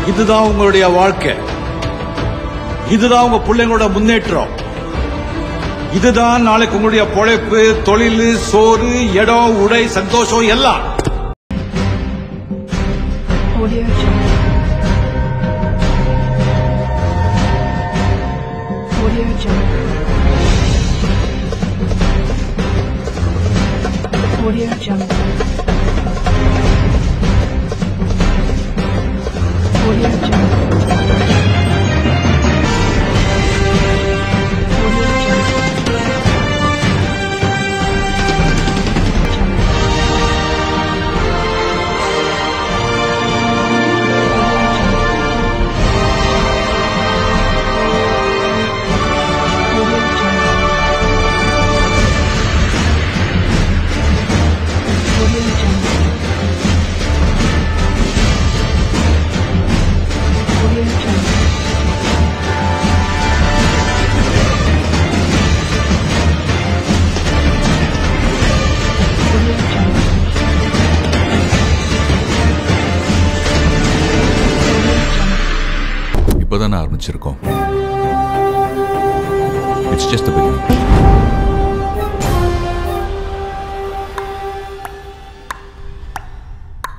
இதுதான் உங்களுடைய வாழ்க்கை, இதுதான் உங்க பிள்ளைங்களோட முன்னேற்றம், இதுதான் நாளைக்கு உங்களுடைய பொழைப்பு, தொழில், சோறு, இடம், உடை, சந்தோஷம் எல்லாம். இப்போதான் ஆரம்பிச்சிருக்கோம். It's just the beginning.